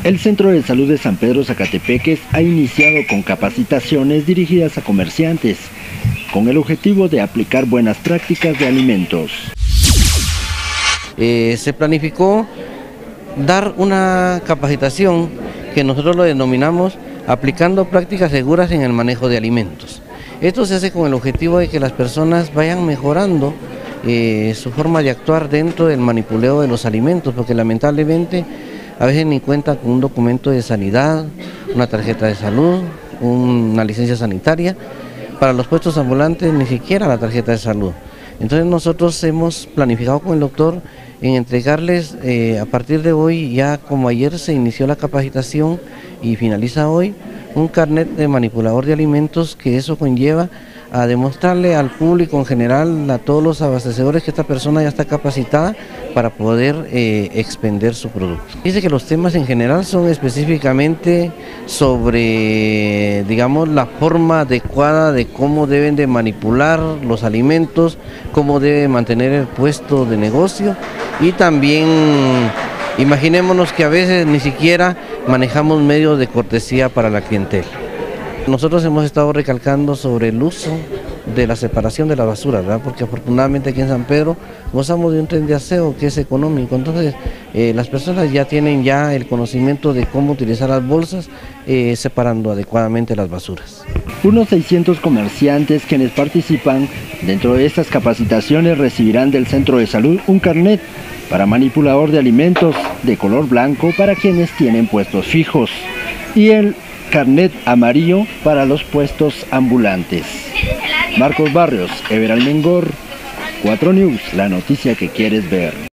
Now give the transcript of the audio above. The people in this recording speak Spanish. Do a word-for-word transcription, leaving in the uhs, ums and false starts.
El Centro de Salud de San Pedro Zacatepeques ha iniciado con capacitaciones dirigidas a comerciantes, con el objetivo de aplicar buenas prácticas de alimentos. Eh, se planificó dar una capacitación que nosotros lo denominamos aplicando prácticas seguras en el manejo de alimentos. Esto se hace con el objetivo de que las personas vayan mejorando eh, su forma de actuar dentro del manipuleo de los alimentos, porque lamentablemente a veces ni cuentan con un documento de sanidad, una tarjeta de salud, una licencia sanitaria. Para los puestos ambulantes ni siquiera la tarjeta de salud. Entonces nosotros hemos planificado con el doctor en entregarles eh, a partir de hoy, ya como ayer se inició la capacitación y finaliza hoy, un carnet de manipulador de alimentos, que eso conlleva a demostrarle al público en general, a todos los abastecedores, que esta persona ya está capacitada para poder eh, expender su producto. Dice que los temas en general son específicamente sobre, digamos, la forma adecuada de cómo deben de manipular los alimentos, cómo debe mantener el puesto de negocio, y también imaginémonos que a veces ni siquiera manejamos medios de cortesía para la clientela. Nosotros hemos estado recalcando sobre el uso de la separación de la basura, ¿verdad? Porque afortunadamente aquí en San Pedro gozamos de un tren de aseo que es económico, entonces eh, las personas ya tienen ya el conocimiento de cómo utilizar las bolsas, eh, separando adecuadamente las basuras. Unos seiscientos comerciantes quienes participan dentro de estas capacitaciones recibirán del Centro de Salud un carnet para manipulador de alimentos de color blanco para quienes tienen puestos fijos y el carnet amarillo para los puestos ambulantes. Marcos Barrios, Ever Almengor, cuatro News, la noticia que quieres ver.